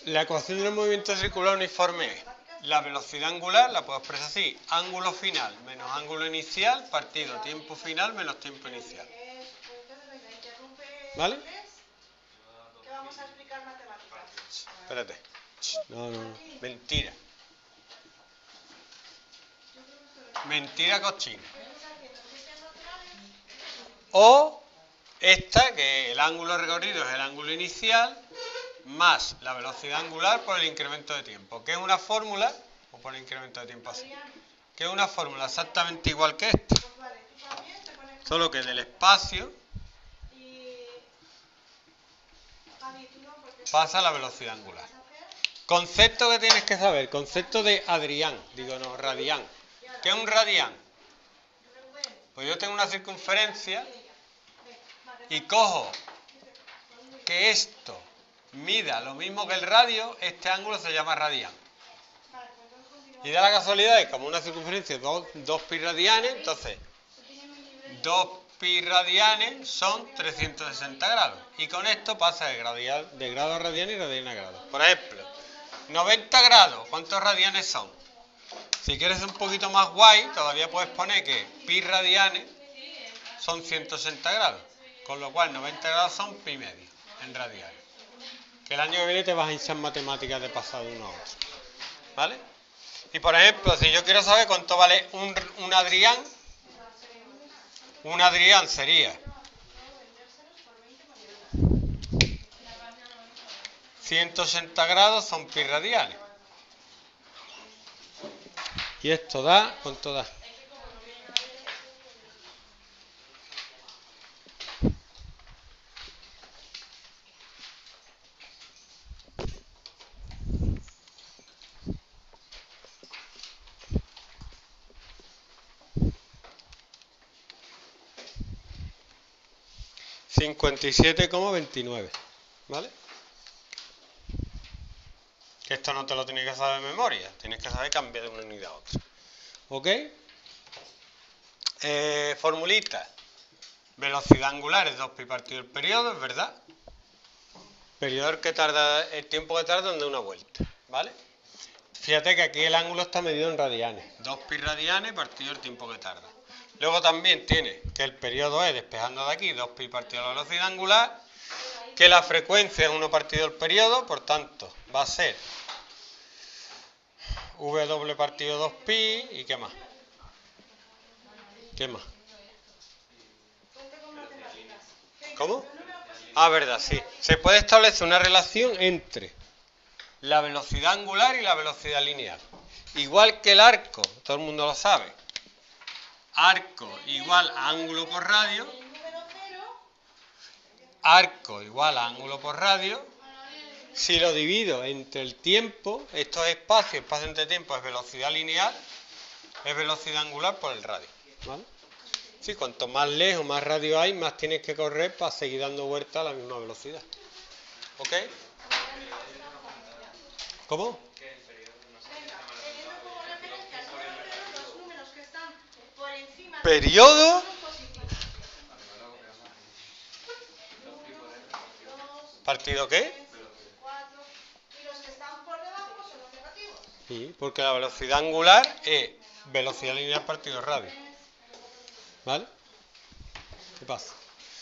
La ecuación del movimiento circular uniforme es la velocidad angular, la puedo expresar así, ángulo final menos ángulo inicial partido tiempo final menos tiempo inicial. ¿Vale? ¿Qué vamos a explicar matemáticas? Espérate. No. Mentira. Mentira cochina. O esta, que el ángulo recorrido es el ángulo inicial, más la velocidad angular por el incremento de tiempo. ¿Qué es una fórmula? O por el incremento de tiempo así. Que es una fórmula exactamente igual que esta. Solo que del espacio pasa la velocidad angular. Concepto que tienes que saber. Concepto de radián. ¿Qué es un radián? Pues yo tengo una circunferencia y cojo que esto mida lo mismo que el radio, este ángulo se llama radián. Y da la casualidad de que como una circunferencia es 2 pi radianes, entonces 2 pi radianes son 360 grados. Y con esto pasa de grado a radian y radian a grado. Por ejemplo, 90 grados, ¿cuántos radianes son? Si quieres un poquito más guay, todavía puedes poner que pi radianes son 160 grados. Con lo cual 90 grados son pi medio en radianes. Que el año que viene te vas a hinchar matemáticas de pasado uno a otro. ¿Vale? Y por ejemplo, si yo quiero saber cuánto vale un Adrián, un Adrián sería 180 grados son pi radianes. Y esto da, ¿cuánto da? $57,29, ¿vale? Que esto no te lo tienes que saber de memoria, tienes que saber cambiar de una unidad a otra. ¿Ok? Formulita. Velocidad angular es 2pi partido el periodo, ¿es verdad? Periodo el tiempo que tarda en dar una vuelta, ¿vale? Fíjate que aquí el ángulo está medido en radianes. 2pi radianes partido el tiempo que tarda. Luego también tiene que el periodo es, despejando de aquí, 2pi partido la velocidad angular, que la frecuencia es 1 partido el periodo, por tanto, va a ser W partido 2pi, ¿y qué más? ¿Qué más? ¿Cómo? Ah, verdad, sí. Se puede establecer una relación entre la velocidad angular y la velocidad lineal. Igual que el arco, todo el mundo lo sabe. Arco igual a ángulo por radio. Arco igual a ángulo por radio. Si lo divido entre el tiempo, esto es espacio entre tiempo es velocidad lineal, es velocidad angular por el radio. ¿Vale? Sí, cuanto más lejos, más radio hay, más tienes que correr para seguir dando vueltas a la misma velocidad. ¿Ok? ¿Cómo? ¿Periodo? ¿Partido qué? Sí, porque la velocidad angular es velocidad lineal partido radio. ¿Vale? ¿Qué pasa?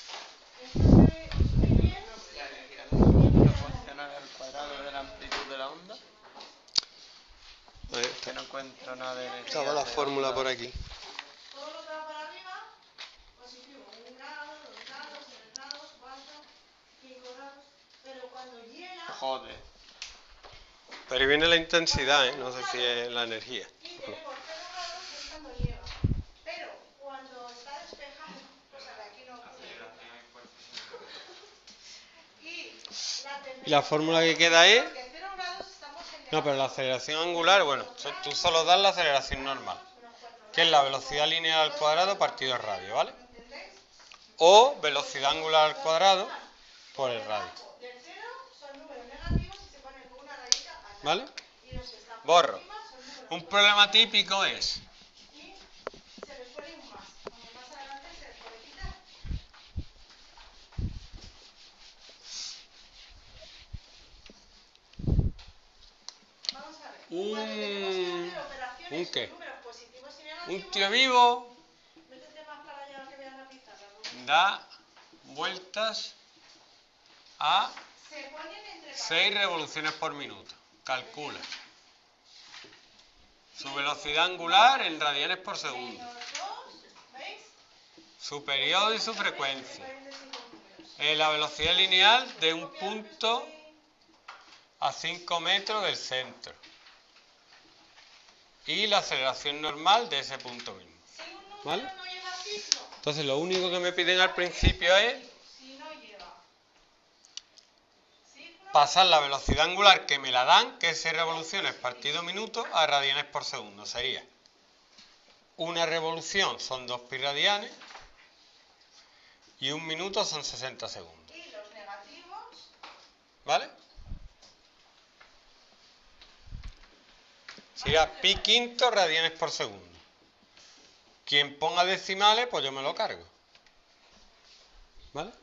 Que no encuentro nada de energía. Estaba la fórmula por aquí. Todo lo que va para arriba, positivo. 1 grado, 2 grados, 3 grados, 4, 5 grados. Pero cuando llega... Joder. Pero ahí viene la intensidad, ¿eh? No sé si es la energía. Y tenemos 0 grados que es cuando llega. Pero cuando está despejado, pues aquí no ocurre. Y la fórmula que queda es... No, pero la aceleración angular, bueno, tú solo das la aceleración normal, que es la velocidad lineal al cuadrado partido el radio, ¿vale? O velocidad angular al cuadrado por el radio. ¿Vale? Borro. Un problema típico es... ¿Un qué? Números positivos y Un negativos. tío vivo Métete más para allá que veas la pizarra. da vueltas a Se ponen entre 6 revoluciones por minuto. Calcula. Su velocidad angular en radianes por segundo. menos 2, ¿veis? Su periodo y su frecuencia. 45 números. La velocidad lineal de un punto a 5 metros del centro. Y la aceleración normal de ese punto mismo. Si un número ¿Vale? no lleva signo, Entonces lo único que me piden al principio es si no lleva signo, pasar la velocidad angular que me la dan, que es 6 revoluciones partido minuto, a radianes por segundo. Sería una revolución son 2 pi radianes y un minuto son 60 segundos. y los negativos, ¿Vale? Sería pi quinto radianes por segundo. Quien ponga decimales, pues yo me lo cargo. ¿Vale?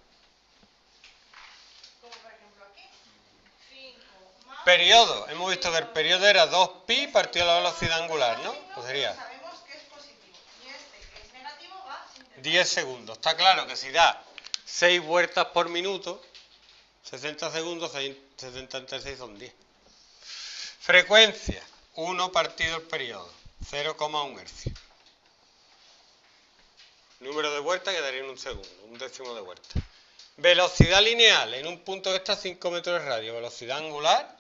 como por ejemplo aquí, 5 más... Periodo. Hemos visto que el periodo era 2pi partido la velocidad angular, ¿no? Pues sería Sabemos que es positivo. Y este que es negativo va sin tener. 10 segundos. Está claro que si da 6 vueltas por minuto, 60 segundos, 76 son 10. Frecuencia. 1 partido el periodo. 0,1 hercio. Número de vueltas que daría en un segundo, un décimo de vuelta. Velocidad lineal en un punto que está a 5 metros de radio. Velocidad angular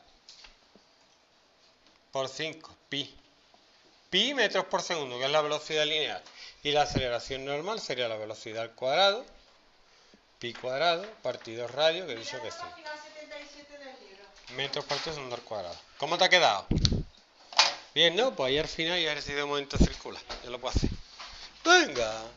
por 5, pi. Pi metros por segundo, que es la velocidad lineal. Y la aceleración normal sería la velocidad al cuadrado, pi cuadrado, partido radio, que he dicho que sí. Página 77 del libro. Metros partido segundo al cuadrado. ¿Cómo te ha quedado? Bien, ¿no? Pues ahí al final ya ha sido un momento circular. Ya lo puedo hacer. ¡Venga!